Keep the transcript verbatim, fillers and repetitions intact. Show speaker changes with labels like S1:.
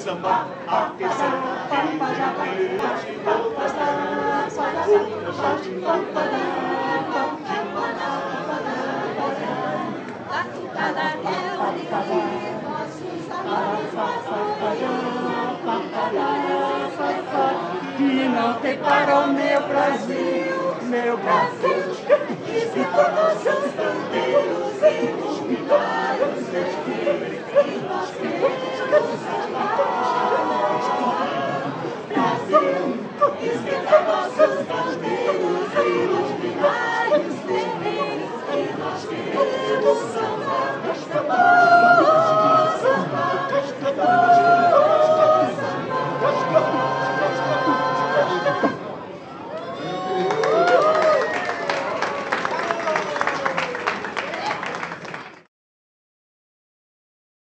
S1: samba, atenção, que hoje te vou mostrar. Outra shot,
S2: que não tem para o meu Brasil, meu Brasil, que se todos os bandeiros e os milhares de nós temos.